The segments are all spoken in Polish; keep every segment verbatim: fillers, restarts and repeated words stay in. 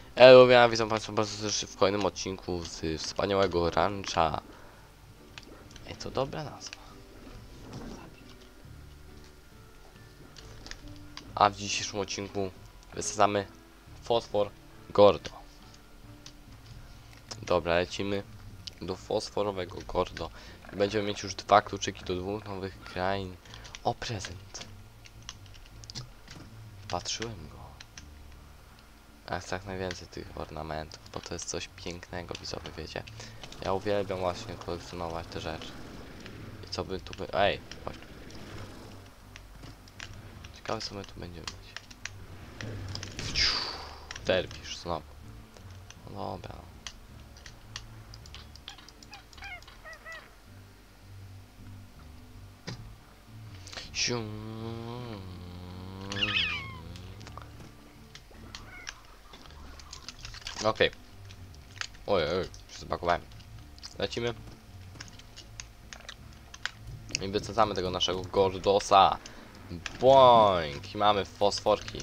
Elo, ja witam Państwa bardzo serdecznie w kolejnym odcinku z wspaniałego rancha. Ej, to dobra nazwa. A w dzisiejszym odcinku wysadzamy fosfor Gordo. Dobra, lecimy do fosforowego Gordo. I będziemy mieć już dwa kluczyki do dwóch nowych krain. O, prezent. Patrzyłem go. A jest tak najwięcej tych ornamentów, bo to jest coś pięknego, widzowie, wiecie. Ja uwielbiam właśnie kolekcjonować te rzeczy. I co by tu by... Ej, chodź. Ciekawe, co my tu będziemy mieć. Derwisz znowu. No dobra. Siu. Okej. Okay. Oj, oj, się zbagowałem. Lecimy. I wysadzamy tego naszego Gordosa. Boing! I mamy fosforki.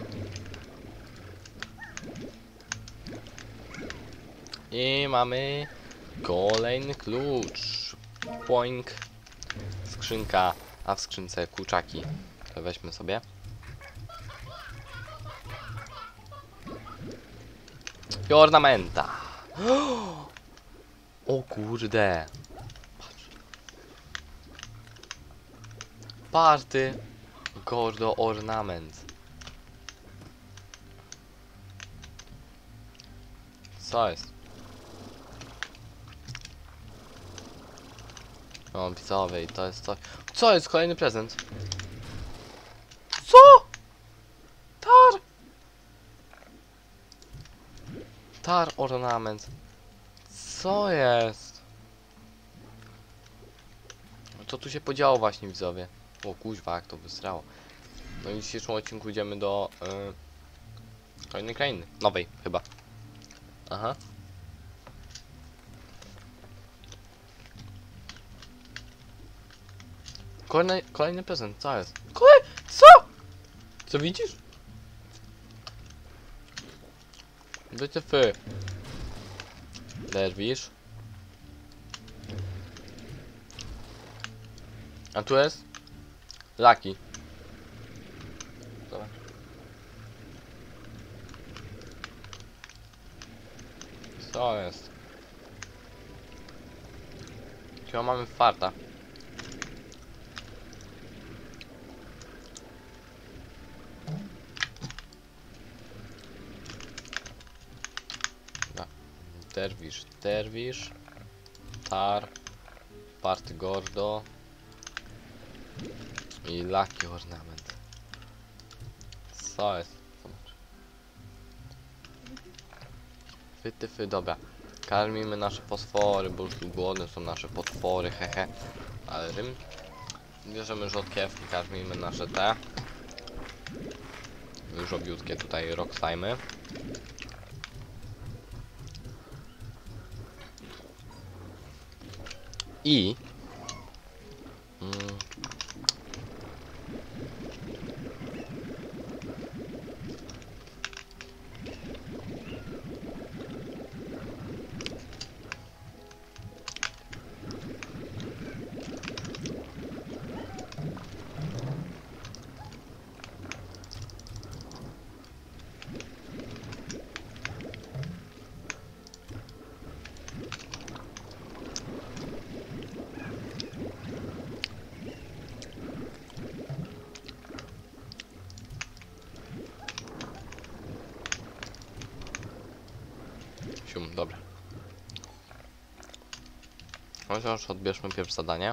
I mamy kolejny klucz. Boing. Skrzynka, a w skrzynce kurczaki. To weźmy sobie. I ornamenta. O kurde. Patrz. Party Gordo ornament. Co jest? O, widzowie, i to jest coś. Co jest? Kolejny prezent. Co? Tar! Tar ornament. Co jest? Co tu się podziało właśnie, widzowie? O kuźwa, jak to wysrało. No i w dzisiejszym odcinku idziemy do yy, kolejnej krainy. Nowej chyba. Aha. Kolejny, kolejny prezent, co jest? Kolej... Co? Co widzisz? Wytyfy. Derwisz. A tu jest? Lucky. Dobra. Co jest? Chyba mamy farta. Derwisz, derwisz. Tar. Party Gordo. I Lucky ornament. Co jest? Zobacz. Wytyfy, dobra. Karmimy nasze fosfory, bo już tu głodne są nasze potwory, hehe. Ale rym. Bierzemy rzodkiewki, karmimy nasze te. Żobiutkie tutaj rock slimy. I mm, sium, dobra. Chociaż odbierzmy pierwsze zadanie.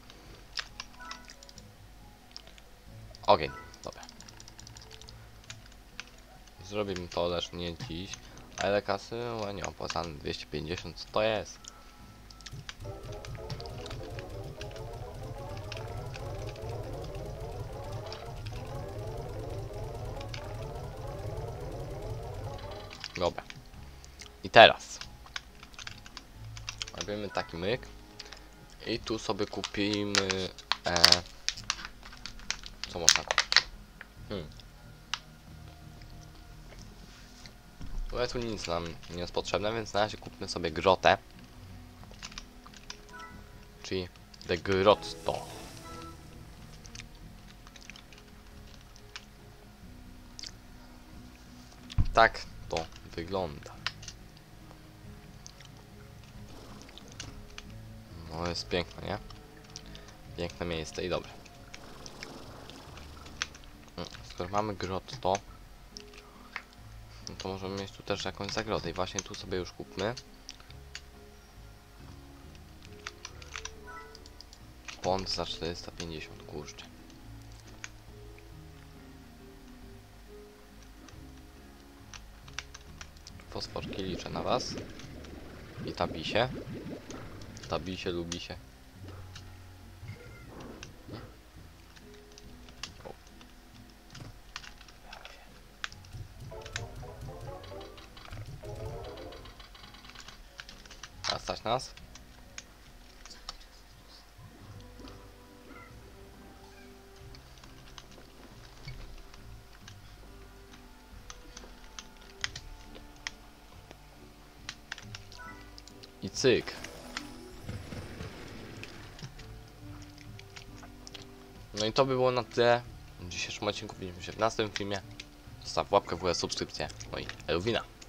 Okej, okay, dobra. Zrobimy to lecz nie dziś. A ile kasy? O, nie opłacane dwieście pięćdziesiąt, co to jest? Dobra. I teraz robimy taki myk i tu sobie kupimy e, co można kupić? Hmm. Ale tu nic nam nie jest potrzebne, więc na razie kupmy sobie grotę. Czyli The Grotto. Tak to wygląda. No jest piękne, nie? Piękne miejsce i dobre. Skoro mamy grotto, no to możemy mieć tu też jakąś zagrodę i właśnie tu sobie już kupmy. Pąd za czterysta pięćdziesiąt, kurczę. Fosforki liczę na was. I tabisie. Tabisie, lubi się. O. A stać nas? I cyk. No i to by było na tyle. W dzisiejszym odcinku widzimy się w następnym filmie. Zostaw łapkę w górę, subskrypcję. No i Elwina.